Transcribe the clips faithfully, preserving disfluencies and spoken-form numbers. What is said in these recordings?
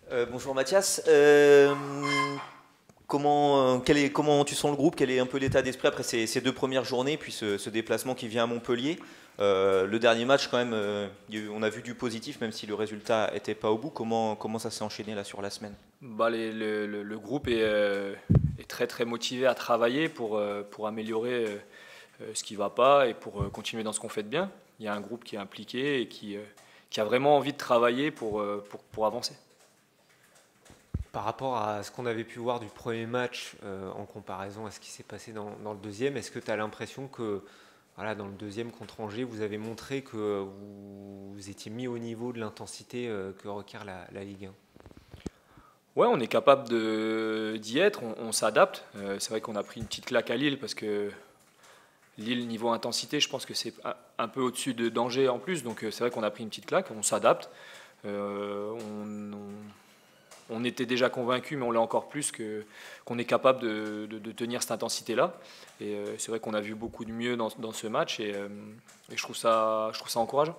Euh, bonjour Mathias. Euh, comment, quel est, comment tu sens le groupe? Quel est un peu l'état d'esprit après ces, ces deux premières journées, puis ce, ce déplacement qui vient à Montpellier? Euh, le dernier match, quand même, euh, il y a eu- on a vu du positif, même si le résultat n'était pas au bout. Comment, comment ça s'est enchaîné là sur la semaine? Bah, les- le, le- le groupe est, euh, est très très motivé à travailler pour, euh, pour améliorer euh, euh, ce qui ne va pas et pour euh, continuer dans ce qu'on fait de bien. Il y a un groupe qui est impliqué et qui, euh, qui a vraiment envie de travailler pour, euh, pour, pour avancer. Par rapport à ce qu'on avait pu voir du premier match euh, en comparaison à ce qui s'est passé dans, dans le deuxième, est-ce que tu as l'impression que voilà, dans le deuxième contre Angers, vous avez montré que vous, vous étiez mis au niveau de l'intensité euh, que requiert la, la Ligue un? Ouais, on est capable de- d'y être, on, on s'adapte. Euh, c'est vrai qu'on a pris une petite claque à Lille parce que Lille, niveau intensité, je pense que c'est un, un peu au-dessus de danger en plus. Donc euh, c'est vrai qu'on a pris une petite claque, on s'adapte. Euh, on, on- on était déjà convaincu, mais on l'est encore plus, que, qu'on est capable de, de- de tenir cette intensité-là. Et euh, c'est vrai qu'on a vu beaucoup de mieux dans, dans ce match et, euh, et je, trouve ça, je trouve ça encourageant.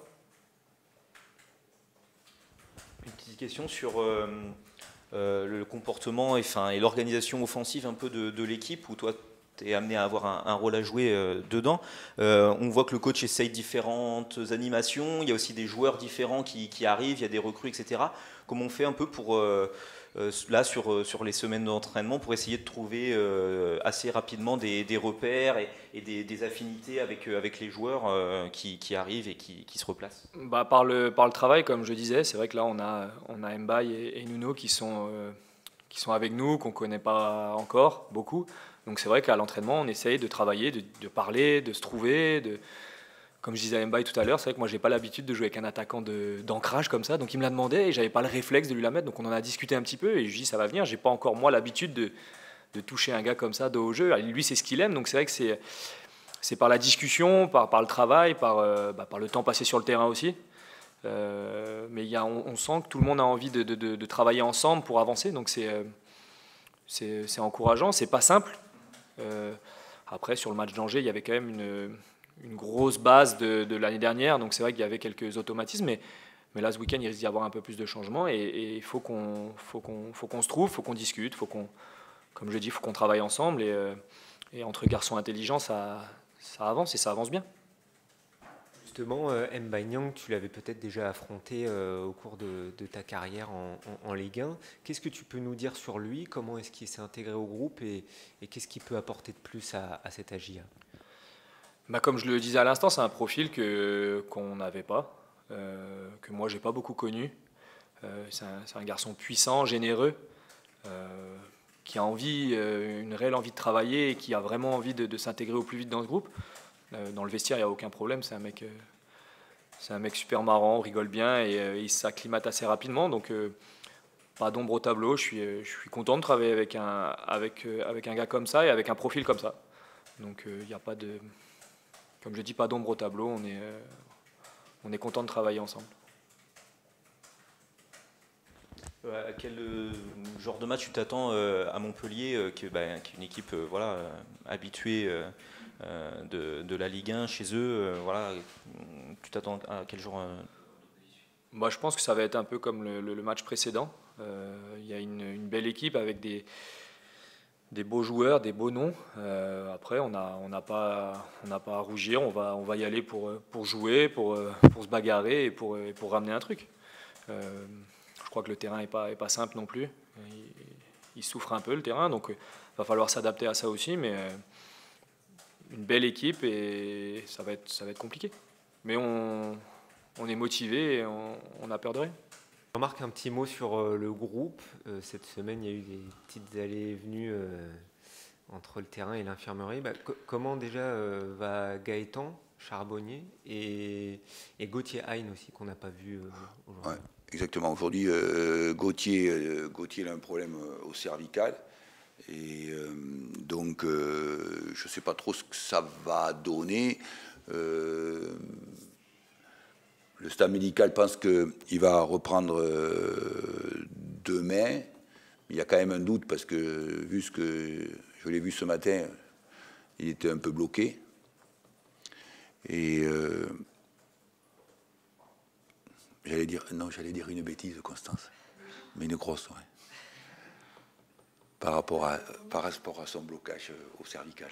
Une petite question sur euh, euh, le comportement et, enfin, et l'organisation offensive un peu de, de l'équipe, où toi tu es amené à avoir un, un rôle à jouer euh, dedans. Euh, on voit que le coach essaye différentes animations, il y a aussi des joueurs différents qui, qui arrivent, il y a des recrues, et cetera. Comment on fait un peu pour, euh, euh, là, sur, euh, sur les semaines d'entraînement, pour essayer de trouver euh, assez rapidement des, des repères et, et des, des affinités avec, euh, avec les joueurs euh, qui, qui arrivent et qui, qui se replacent? Bah, par, le, par le travail, comme je disais, c'est vrai que là, on a, on a Mbaye et, et Nuno qui sont, euh, qui sont avec nous, qu'on ne connaît pas encore beaucoup. Donc c'est vrai qu'à l'entraînement, on essaye de travailler, de, de parler, de se trouver. De... Comme je disais à Mbaye tout à l'heure, c'est vrai que moi, j'ai pas l'habitude de jouer avec un attaquant de, d'ancrage comme ça. Donc il me l'a demandé et j'avais pas le réflexe de lui la mettre. Donc on en a discuté un petit peu et je lui ai dit, ça va venir. J'ai pas encore, moi, l'habitude de, de toucher un gars comme ça dos au jeu. Alors, lui, c'est ce qu'il aime. Donc c'est vrai que c'est, c'est par la discussion, par, par le travail, par, euh, bah, par le temps passé sur le terrain aussi. Euh, mais il y a, on, on sent que tout le monde a envie de, de, de, de travailler ensemble pour avancer. Donc c'est, euh, c'est, c'est encourageant. C'est pas simple. Euh, après, sur le match d'Angers, il y avait quand même une, une grosse base de, de l'année dernière, donc c'est vrai qu'il y avait quelques automatismes, mais, mais là, ce week-end, il risque d'y avoir un peu plus de changements, et il faut qu'on, faut qu'on, faut qu'on se trouve, il faut qu'on discute, faut qu'on, comme je dis, il faut qu'on travaille ensemble, et, euh, et entre garçons intelligents, ça, ça avance, et ça avance bien. Justement, euh, Mbaye Niang, tu l'avais peut-être déjà affronté euh, au cours de, de ta carrière en, en- en Ligue un. Qu'est-ce que tu peux nous dire sur lui? Comment est-ce qu'il s'est intégré au groupe et, et qu'est-ce qu'il peut apporter de plus à, à cet A J A? Bah, comme je le disais à l'instant, c'est un profil que, qu'on n'avait pas, euh, que moi, j'ai pas beaucoup connu. Euh, c'est un, c'est un garçon puissant, généreux, euh, qui a envie, euh, une réelle envie de travailler et qui a vraiment envie de, de s'intégrer au plus vite dans ce groupe. Euh, dans le vestiaire, il n'y a aucun problème. C'est un mec, euh, c'est un mec super marrant, on rigole bien et euh, il s'acclimate assez rapidement. Donc, euh, pas d'ombre au tableau. Je suis, euh, je suis content de travailler avec un, avec, euh, avec un gars comme ça et avec un profil comme ça. Donc, euh, il n'y a pas de, comme je dis, pas d'ombre au tableau. On est, euh, on est content de travailler ensemble. Euh, À quel euh, genre de match tu t'attends euh, à Montpellier, euh, qui, bah, qui est une équipe euh, voilà, euh, habituée euh, euh, de, de la Ligue un chez eux euh, voilà, tu t'attends à quel genre euh, Moi, je pense que ça va être un peu comme le, le- le match précédent. Euh, Il y a une, une belle équipe avec des, des beaux joueurs, des beaux noms. Euh, après, on n'a on n'a pas, on n'a pas à rougir. On va, on va y aller pour, euh, pour jouer, pour, euh, pour se bagarrer et pour, et pour ramener un truc. Euh, je crois que le terrain n'est pas, est pas simple non plus. Il, il souffre un peu le terrain, donc il va falloir s'adapter à ça aussi. Mais euh, une belle équipe et ça va être, ça va être compliqué. Mais on, on est motivé et on, on a peur de rien. Je remarque un petit mot sur euh, le groupe. Euh, cette semaine, il y a eu des petites allées et venues euh, entre le terrain et l'infirmerie. Bah, co- comment déjà euh, va Gaëtan Charbonnier et, et Gauthier Hein aussi, qu'on n'a pas vu euh, Ouais, aujourd'hui? exactement. Aujourd'hui, euh, Gauthier, euh, Gauthier a un problème euh, au cervical. Et euh, donc, euh, je ne sais pas trop ce que ça va donner. Euh, le staff médical pense qu'il va reprendre euh, demain. Il y a quand même un doute parce que, vu ce que je l'ai vu ce matin, il était un peu bloqué. Et euh, j'allais dire, non, j'allais dire une bêtise, Constance. mais une grosse, ouais. Par rapport à, par rapport à son blocage au cervical.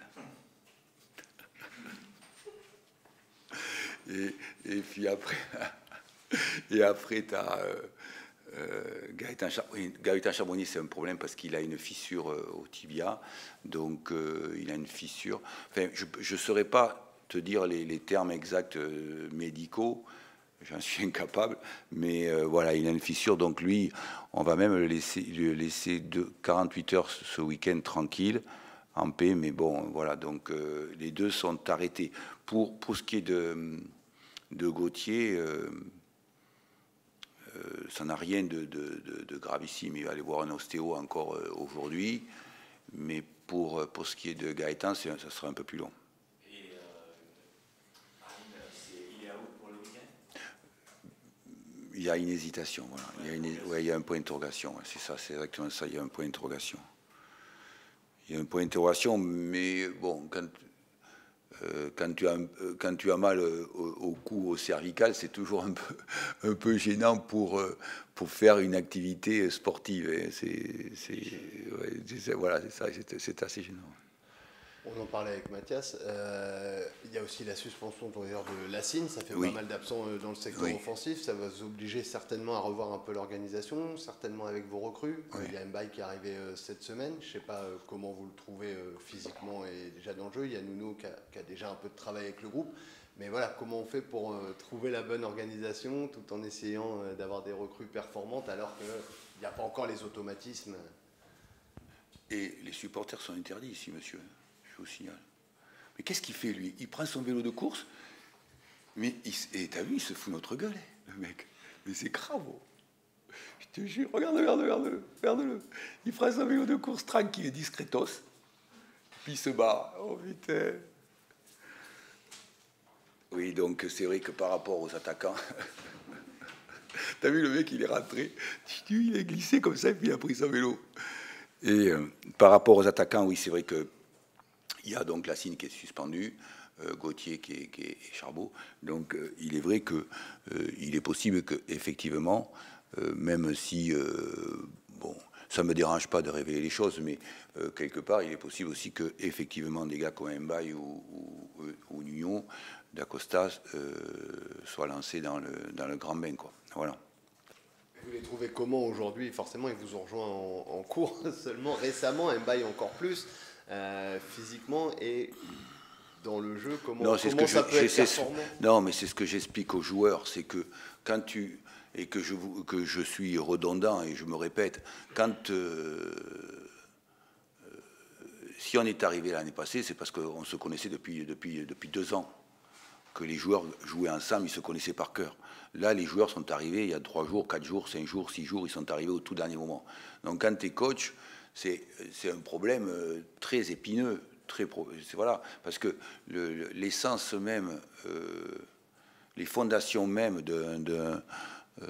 Et, et puis après, et après tu as euh, euh, Gaëtan, Char oui, Gaëtan Charbonnier, c'est un problème parce qu'il a une fissure euh, au tibia, donc euh, il a une fissure. Enfin, je ne saurais pas te dire les, les termes exacts euh, médicaux, j'en suis incapable, mais euh, voilà, il a une fissure, donc lui, on va même le laisser, le laisser de quarante-huit heures ce week-end tranquille, en paix, mais bon, voilà, donc euh, les deux sont arrêtés. Pour, pour ce qui est de, de Gauthier, euh, euh, ça n'a rien de, de, de, de gravissime, il va aller voir un ostéo encore euh, aujourd'hui, mais pour, pour ce qui est de Gaëtan, ça sera un peu plus long. Il y a une hésitation, voilà. Il y a, une, ouais, il y a un point d'interrogation, c'est ça, c'est exactement ça, il y a un point d'interrogation. Il y a un point d'interrogation, mais bon, quand, euh, quand, tu, as, quand tu as mal au, au cou, au cervical, c'est toujours un peu, un peu gênant pour, pour faire une activité sportive. C'est, c'est, ouais, c'est, voilà, c'est ça, c'est, c'est assez gênant. On en parlait avec Mathias. Euh, il y a aussi la suspension de Lassine. Ça fait oui. pas mal d'absents dans le secteur oui. offensif. Ça va vous obliger certainement à revoir un peu l'organisation, certainement avec vos recrues. Oui. Il y a Mbaye qui est arrivé euh, cette semaine. Je ne sais pas euh, comment vous le trouvez euh, physiquement et déjà dans le jeu. Il y a Nuno qui a, qui a déjà un peu de travail avec le groupe. Mais voilà, comment on fait pour euh, trouver la bonne organisation tout en essayant euh, d'avoir des recrues performantes alors qu'il n'y a pas encore les automatismes. Et les supporters sont interdits ici, monsieur. Je vous signale. Mais qu'est-ce qu'il fait, lui? Il prend son vélo de course, mais il, et t'as vu, il se fout notre gueule, le mec. Mais c'est grave. Je te jure, regarde, regarde, regarde-le, regarde-le. Il prend son vélo de course tranquille et discretos, puis il se barre. Oh putain. Oui, donc c'est vrai que par rapport aux attaquants, t'as vu, le mec, il est rentré, il est glissé comme ça, et puis il a pris son vélo. Et euh, par rapport aux attaquants, oui, c'est vrai que il y a donc Lassine qui est suspendu, euh, Gauthier qui est, qui est et Charbot. Donc euh, il est vrai que euh, il est possible que effectivement, euh, même si euh, bon, ça me dérange pas de révéler les choses, mais euh, quelque part, il est possible aussi que effectivement des gars comme Mbaye ou, ou, ou Nuno d'Acosta euh, soient lancés dans le dans le grand bain, quoi. Voilà. Vous les trouvez comment aujourd'hui? Forcément, ils vous ont rejoint en, en cours seulement récemment, Mbaye encore plus. Euh, physiquement et dans le jeu, comment, non, c'est comment ce ça que peut je, être performant? Non, mais c'est ce que j'explique aux joueurs, c'est que quand tu et que je que je suis redondant et je me répète, quand euh, euh, si on est arrivé l'année passée, c'est parce qu'on se connaissait depuis depuis depuis deux ans, que les joueurs jouaient ensemble, ils se connaissaient par cœur. Là, les joueurs sont arrivés il y a trois jours, quatre jours, cinq jours, six jours, ils sont arrivés au tout dernier moment. Donc quand tu es coach, c'est un problème très épineux, très voilà, parce que le, l'essence même, euh, les fondations même de, de, euh,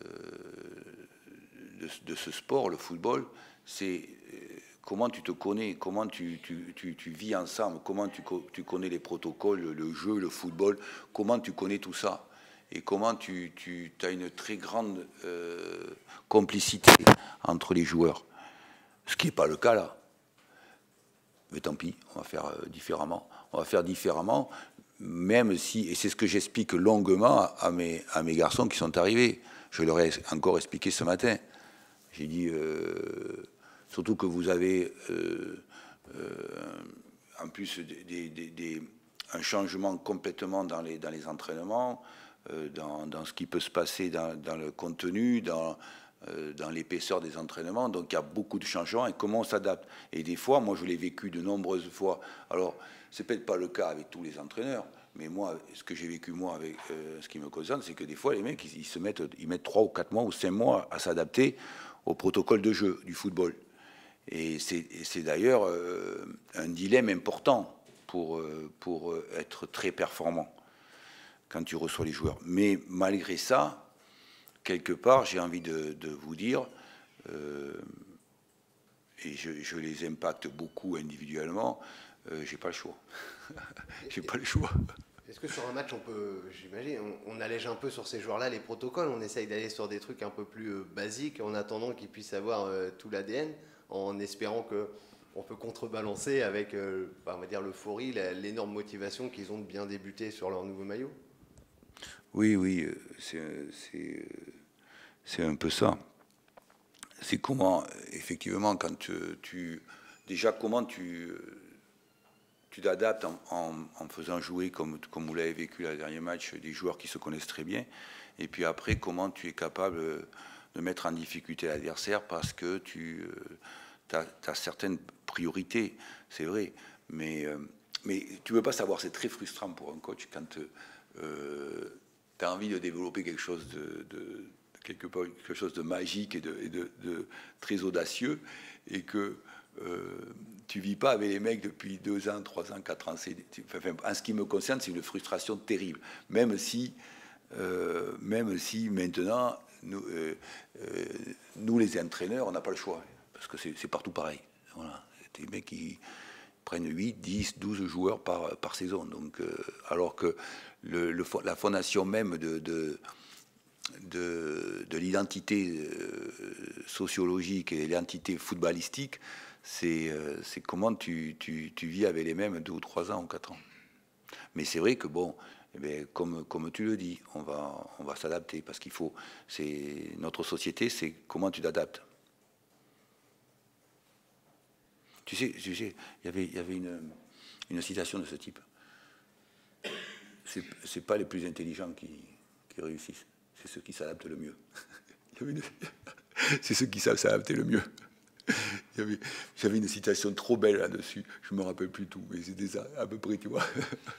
de, de ce sport, le football, c'est comment tu te connais, comment tu, tu, tu, tu vis ensemble, comment tu, tu connais les protocoles, le jeu, le football, comment tu connais tout ça. Et comment tu, tu as une très grande euh, complicité entre les joueurs. Ce qui n'est pas le cas là. Mais tant pis, on va faire euh, différemment. On va faire différemment, même si, et c'est ce que j'explique longuement à mes, à mes garçons qui sont arrivés. Je leur ai encore expliqué ce matin. J'ai dit, euh, surtout que vous avez euh, euh, en plus des, des, des, un changement complètement dans les, dans les entraînements, euh, dans, dans ce qui peut se passer dans, dans le contenu, dans... dans l'épaisseur des entraînements, donc il y a beaucoup de changements et comment on s'adapte. Et des fois, moi je l'ai vécu de nombreuses fois, alors c'est peut-être pas le cas avec tous les entraîneurs, mais moi, ce que j'ai vécu moi avec euh, ce qui me concerne, c'est que des fois les mecs, ils, ils se mettent, ils mettent trois ou quatre mois ou cinq mois à s'adapter au protocole de jeu du football. Et c'est, c'est d'ailleurs euh, un dilemme important pour, euh, pour être très performant quand tu reçois les joueurs. Mais malgré ça, quelque part, j'ai envie de, de vous dire, euh, et je, je les impacte beaucoup individuellement, euh, j'ai pas le choix. j'ai pas le choix. Est-ce que sur un match, on peut, j'imagine, on, on allège un peu sur ces joueurs-là les protocoles, on essaye d'aller sur des trucs un peu plus euh, basiques en attendant qu'ils puissent avoir euh, tout l'A D N, en espérant qu'on peut contrebalancer avec euh, bah, on va dire l'euphorie, l'énorme motivation qu'ils ont de bien débuter sur leur nouveau maillot? Oui, oui, c'est un peu ça. C'est comment, effectivement, quand tu, tu déjà comment tu tu t'adaptes en, en, en faisant jouer, comme, comme vous l'avez vécu le dernier match, des joueurs qui se connaissent très bien. Et puis après, comment tu es capable de mettre en difficulté l'adversaire parce que tu euh, as, as certaines priorités, c'est vrai. Mais, euh, mais tu ne veux pas savoir, c'est très frustrant pour un coach quand euh, tu as envie de développer quelque chose de, de, quelque, quelque chose de magique et de, et de, de très audacieux et que Euh, tu vis pas avec les mecs depuis deux ans, trois ans, quatre ans. Enfin, en ce qui me concerne, c'est une frustration terrible. Même si, euh, même si maintenant, nous, euh, euh, nous les entraîneurs, on n'a pas le choix. Parce que c'est partout pareil. Voilà. Des mecs qui prennent huit, dix, douze joueurs par, par saison. Donc, euh, alors que le, le, la fondation même de... de de, de l'identité euh, sociologique et l'identité footballistique, c'est euh, comment tu, tu, tu vis avec les mêmes deux ou trois ans ou quatre ans. Mais c'est vrai que, bon, eh bien, comme, comme tu le dis, on va, on va s'adapter parce qu'il faut... c'est notre société, c'est comment tu t'adaptes. Tu sais, tu sais, il y avait, il y avait une, une citation de ce type. C'est pas les plus intelligents qui, qui réussissent. C'est ceux qui s'adaptent le mieux. C'est ceux qui savent s'adapter le mieux. J'avais une citation trop belle là-dessus. Je ne me rappelle plus tout, mais c'était ça, à peu près, tu vois.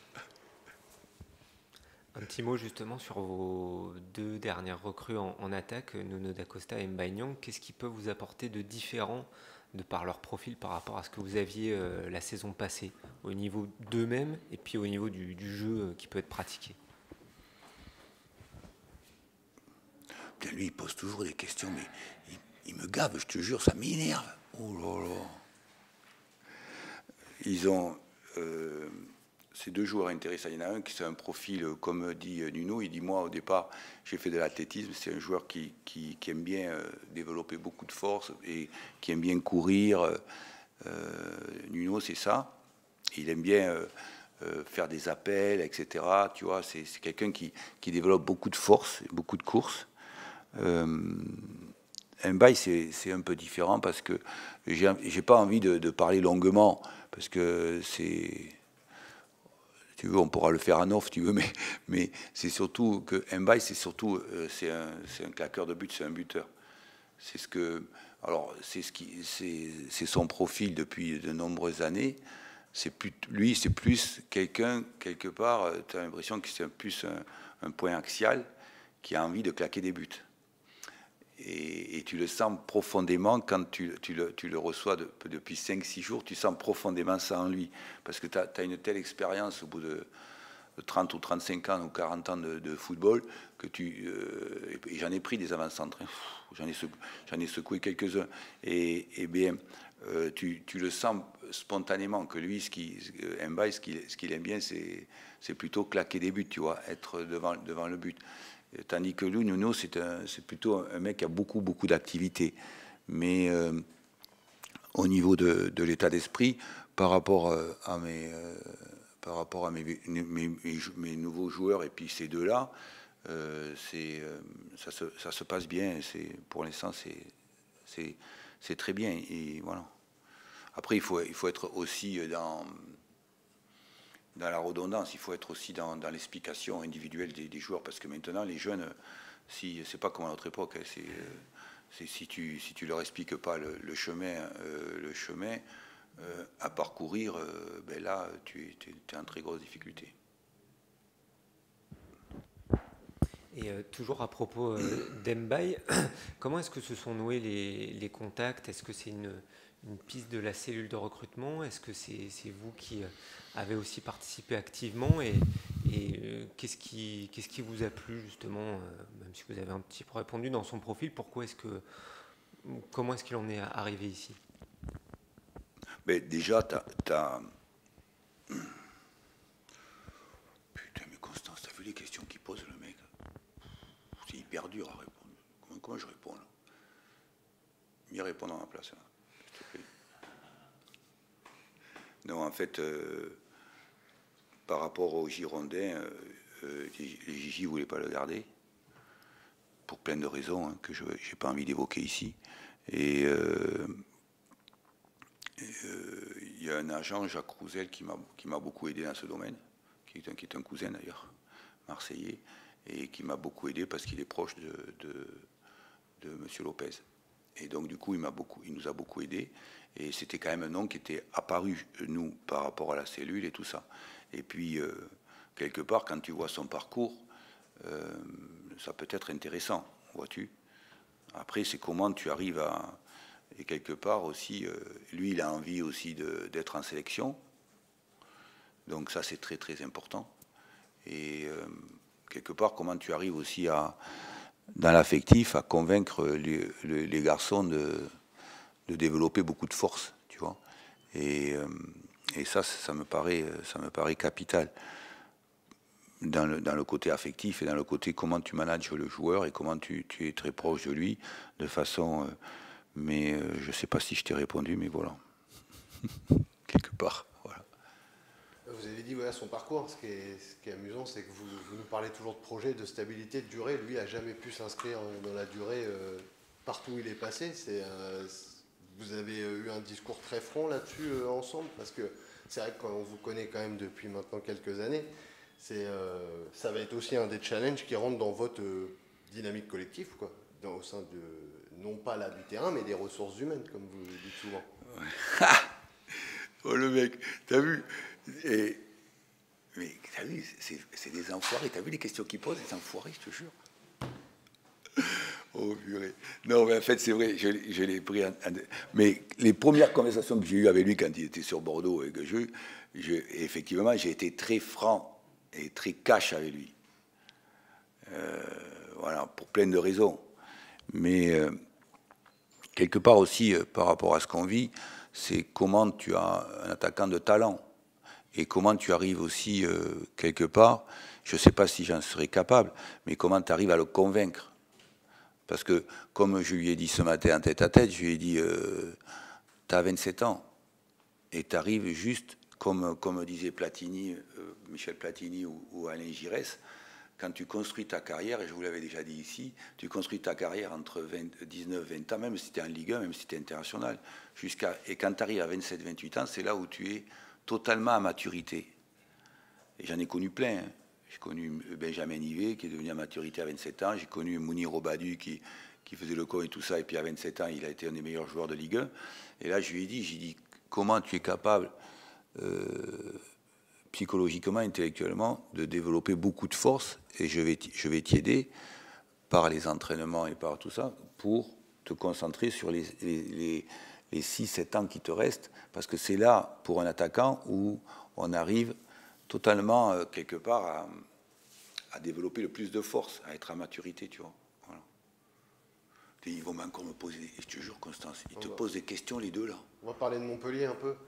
Un petit mot justement sur vos deux dernières recrues en, en attaque, Nuno da Costa et Mbaye Niang. Qu'est-ce qui peut vous apporter de différent de par leur profil par rapport à ce que vous aviez euh, la saison passée, au niveau d'eux-mêmes et puis au niveau du, du jeu euh, qui peut être pratiqué? Lui, il pose toujours des questions, mais il, il me gave, je te jure, ça m'énerve. Oh là là. Ils ont euh, ces deux joueurs intéressants. Il y en a un qui a un profil, comme dit Nuno, il dit, moi, au départ, j'ai fait de l'athlétisme. C'est un joueur qui, qui, qui aime bien euh, développer beaucoup de force et qui aime bien courir. Euh, Nuno, c'est ça. Il aime bien euh, euh, faire des appels, et cetera. Tu vois, c'est quelqu'un qui, qui développe beaucoup de force, beaucoup de courses. Euh, Mbaye, c'est un peu différent parce que j'ai pas envie de, de parler longuement parce que c'est, tu veux, on pourra le faire en off, tu veux, mais, mais c'est surtout que Mbaye, c'est surtout, euh, c'est un, un claqueur de but, c'est un buteur. C'est ce que, alors c'est ce qui, c'est son profil depuis de nombreuses années. C'est plus, lui, c'est plus quelqu'un quelque part. Tu as l'impression que c'est plus un, un point axial qui a envie de claquer des buts. Et, et tu le sens profondément quand tu, tu, le, tu le reçois de, depuis cinq six jours, tu sens profondément ça en lui. Parce que tu as, as une telle expérience au bout de, de trente ou trente-cinq ans ou quarante ans de, de football que tu... Euh, et j'en ai pris des avant-centres, hein, j'en ai, secou, ai secoué quelques-uns. Et, et bien, euh, tu, tu le sens spontanément que lui, ce qui, Mbaye, ce qu'il ce qu'il aime bien, c'est plutôt claquer des buts, tu vois, être devant, devant le but. Tandis que lui, Nuno, c'est plutôt un mec qui a beaucoup, beaucoup d'activités. Mais euh, au niveau de, de l'état d'esprit, par rapport à mes, euh, par rapport à mes, mes, mes, mes nouveaux joueurs et puis ces deux-là, euh, euh, ça, se, ça se passe bien. Pour l'instant, c'est très bien. Et voilà. Après, il faut, il faut être aussi dans... dans la redondance, il faut être aussi dans, dans l'explication individuelle des, des joueurs, parce que maintenant, les jeunes, si, c'est pas comme à notre époque, hein, c'est si tu si tu leur expliques pas le, le chemin, euh, le chemin euh, à parcourir, euh, ben là, tu, tu es en très grosse difficulté. Et euh, toujours à propos euh, d'Mbaye, comment est-ce que se sont noués les, les contacts? Est-ce que c'est une, une piste de la cellule de recrutement? Est-ce que c'est vous qui avez aussi participé activement? Et, et euh, qu'est-ce qui, qu'est-ce qui vous a plu justement, euh, même si vous avez un petit peu répondu dans son profil, pourquoi est-ce que, comment est-ce qu'il en est arrivé ici? Mais déjà, tu as... Putain, vu les questions qu'il pose, le mec? C'est hyper dur à répondre. Comment, comment je réponds, là? Mieux répondre à ma place, là, s'il te plaît. Non, en fait, euh, par rapport aux Girondins, euh, euh, les Gigi ne voulaient pas le garder, pour plein de raisons hein, que je n'ai pas envie d'évoquer ici. Et euh, il euh, y a un agent, Jacques Rouzel, qui m'a beaucoup aidé dans ce domaine, qui est un, qui est un cousin d'ailleurs, marseillais, et qui m'a beaucoup aidé parce qu'il est proche de, de, de M. Lopez. Et donc, du coup, il, m'a beaucoup, il nous a beaucoup aidé. Et c'était quand même un nom qui était apparu, nous, par rapport à la cellule et tout ça. Et puis, euh, quelque part, quand tu vois son parcours, euh, ça peut être intéressant, vois-tu. Après, c'est comment tu arrives à... Et quelque part aussi, euh, lui, il a envie aussi d'être en sélection. Donc ça, c'est très, très important. Et euh, quelque part, comment tu arrives aussi à... dans l'affectif, à convaincre les, les, les garçons de, de développer beaucoup de force, tu vois. Et, euh, et ça, ça me paraît, ça me paraît capital dans le, dans le côté affectif et dans le côté comment tu manages le joueur et comment tu, tu es très proche de lui, de façon... Euh, mais euh, je ne sais pas si je t'ai répondu, mais voilà. Quelque part, voilà. Vous avez dit voilà, son parcours. Ce qui est, ce qui est amusant, c'est que vous, vous nous parlez toujours de projet, de stabilité, de durée. Lui n'a jamais pu s'inscrire dans la durée euh, partout où il est passé. C'est, euh, vous avez eu un discours très franc là-dessus euh, ensemble, parce que c'est vrai que quand on vous connaît quand même depuis maintenant quelques années, c'est, euh, ça va être aussi un des challenges qui rentrent dans votre euh, dynamique collective, quoi, dans, au sein de, non pas là du terrain, mais des ressources humaines, comme vous le dites souvent. Oh le mec, t'as vu? Et, mais t'as vu, c'est des enfoirés. T'as vu les questions qu'ils posent, des enfoirés, je te jure. Oh purée. Non, mais en fait, c'est vrai, je, je l'ai pris. En, en, mais les premières conversations que j'ai eues avec lui quand il était sur Bordeaux et que je, je effectivement, j'ai été très franc et très cash avec lui. Euh, voilà, pour plein de raisons. Mais euh, quelque part aussi, euh, par rapport à ce qu'on vit, c'est comment tu as un attaquant de talent et comment tu arrives aussi, euh, quelque part, je ne sais pas si j'en serais capable, mais comment tu arrives à le convaincre. Parce que, comme je lui ai dit ce matin en tête à tête, je lui ai dit, euh, tu as vingt-sept ans et tu arrives juste, comme, comme disait Platini, euh, Michel Platini ou, ou Alain Giresse, quand tu construis ta carrière, et je vous l'avais déjà dit ici, tu construis ta carrière entre dix-neuf et vingt ans, même si tu es en Ligue un, même si tu es international, jusqu'à, et quand tu arrives à vingt-sept vingt-huit ans, c'est là où tu es totalement à maturité. Et j'en ai connu plein. Hein. J'ai connu Benjamin Nivet, qui est devenu à maturité à vingt-sept ans. J'ai connu Mounir Obadu, qui, qui faisait le con et tout ça. Et puis à vingt-sept ans, il a été un des meilleurs joueurs de Ligue un. Et là, je lui ai dit, j'ai dit, comment tu es capable, euh, psychologiquement, intellectuellement, de développer beaucoup de force. Et je vais, je vais t'y aider par les entraînements et par tout ça, pour te concentrer sur les, les, les, les six sept ans qui te restent. Parce que c'est là, pour un attaquant, où on arrive totalement, euh, quelque part, à, à développer le plus de force, à être à maturité, tu vois. Voilà. Ils vont encore me poser, et je te jure, Constance, ils on te va. posent des questions, les deux, là. On va parler de Montpellier un peu.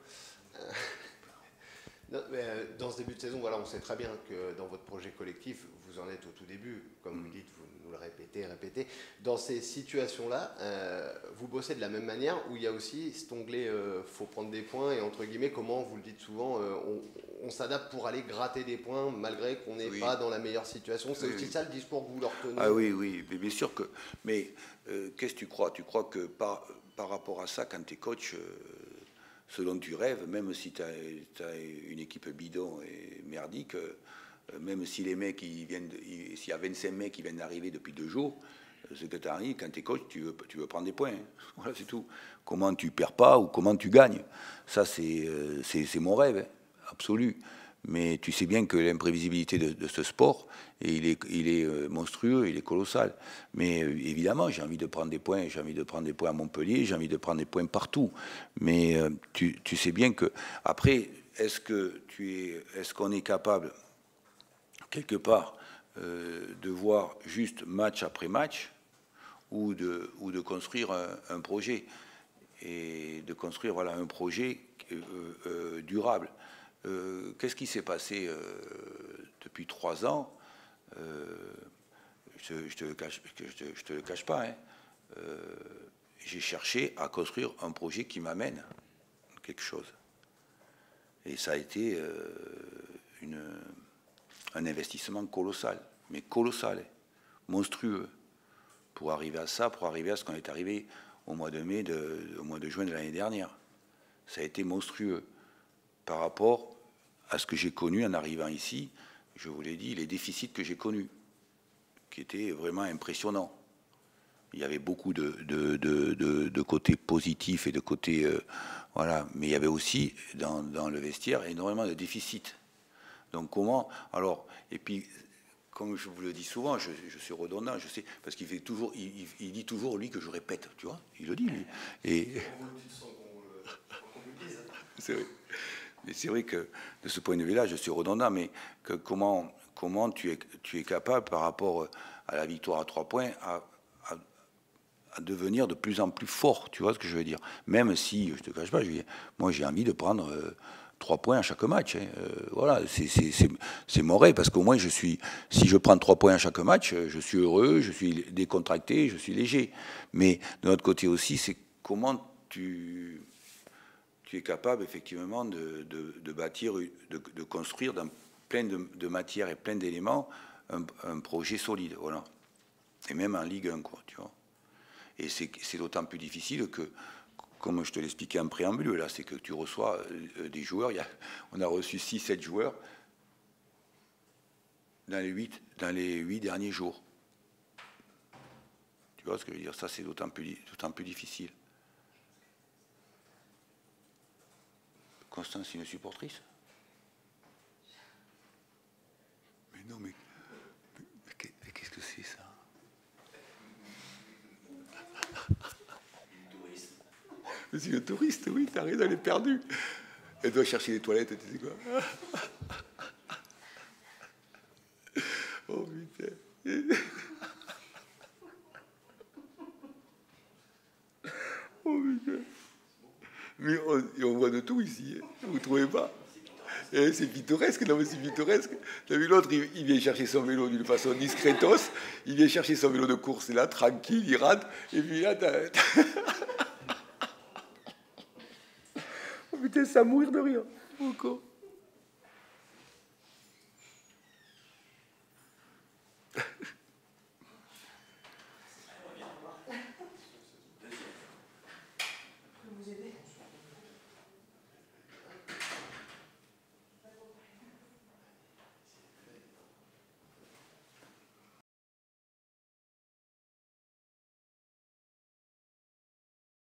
Non, mais dans ce début de saison, voilà, on sait très bien que dans votre projet collectif, vous en êtes au tout début, comme vous dites, vous nous le répétez, répétez. Dans ces situations-là, euh, vous bossez de la même manière, où il y a aussi cet onglet, euh, faut prendre des points, et entre guillemets, comment, vous le dites souvent, euh, on, on s'adapte pour aller gratter des points, malgré qu'on n'est oui. pas dans la meilleure situation. C'est oui, aussi oui. ça le discours que vous leur tenez? Ah oui, oui, mais bien sûr que... Mais euh, qu'est-ce que tu crois? Tu crois que par, par rapport à ça, quand tu es coach... Euh, ce dont tu rêves, même si tu as, as une équipe bidon et merdique, euh, même si les mecs, ils viennent, s'il y a vingt-cinq mecs qui viennent d'arriver depuis deux jours, ce que tu arrives, quand tu es coach, tu veux, tu veux prendre des points. Hein. Voilà, c'est tout. Comment tu perds pas ou comment tu gagnes. Ça, c'est euh, mon rêve, hein, absolu. Mais tu sais bien que l'imprévisibilité de, de ce sport, et il est, il est monstrueux, il est colossal. Mais euh, évidemment, j'ai envie de prendre des points, j'ai envie de prendre des points à Montpellier, j'ai envie de prendre des points partout. Mais euh, tu, tu sais bien que... Après, est-ce que tu es, est-ce qu'on est capable, quelque part, euh, de voir juste match après match, ou de, ou de construire un, un projet, et de construire voilà, un projet euh, euh, durable. Euh, Qu'est-ce qui s'est passé euh, depuis trois ans? euh, je ne te, te, te le cache pas, hein, euh, j'ai cherché à construire un projet qui m'amène quelque chose. Et ça a été euh, une, un investissement colossal, mais colossal, monstrueux, pour arriver à ça, pour arriver à ce qu'on est arrivé au mois de mai, de, au mois de juin de l'année dernière. Ça a été monstrueux par rapport à ce que j'ai connu en arrivant ici. Je vous l'ai dit, les déficits que j'ai connus, qui étaient vraiment impressionnants. Il y avait beaucoup de, de, de, de, de côtés positifs et de côtés... Euh, voilà. Mais il y avait aussi, dans, dans le vestiaire, énormément de déficits. Donc comment... Alors, et puis, comme je vous le dis souvent, je, je suis redondant, je sais, parce qu'il fait toujours, il, il, il dit toujours, lui, que je répète, tu vois. Il le dit, lui. Et... c'est vrai. Mais c'est vrai que, de ce point de vue-là, je suis redondant, mais que comment, comment tu, es, tu es capable, par rapport à la victoire à trois points, à... à à devenir de plus en plus fort, tu vois ce que je veux dire. Même si, je te cache pas, je, moi j'ai envie de prendre euh, trois points à chaque match. Hein. Euh, voilà, c'est mon rêve, parce qu'au moins je suis, si je prends trois points à chaque match, je suis heureux, je suis décontracté, je suis léger. Mais de l'autre côté aussi, c'est comment tu, tu es capable effectivement de, de, de bâtir, de, de construire dans plein de, de matières et plein d'éléments un, un projet solide, voilà. Et même en Ligue un, quoi, tu vois. Et c'est d'autant plus difficile que, comme je te l'expliquais en préambule, là, c'est que tu reçois des joueurs. Il y a, on a reçu six sept joueurs dans les huit dans les huit derniers jours. Tu vois ce que je veux dire? Ça, c'est d'autant plus, d'autant plus difficile. Constance, c'est une supportrice? Mais non, mais, mais, mais qu'est-ce que c'est, ça? C'est une touriste, oui, t'as raison, elle est perdue. Elle doit chercher les toilettes, tu sais quoi. Oh putain. Oh putain. Mais on, on voit de tout ici, hein. Vous ne trouvez pas? Eh, c'est pittoresque, non mais c'est pittoresque. T'as vu l'autre, il, il vient chercher son vélo d'une façon discretos, il vient chercher son vélo de course, là, tranquille, il rate, et puis là, t'as... Oh putain, c'est à mourir de rire. Encore.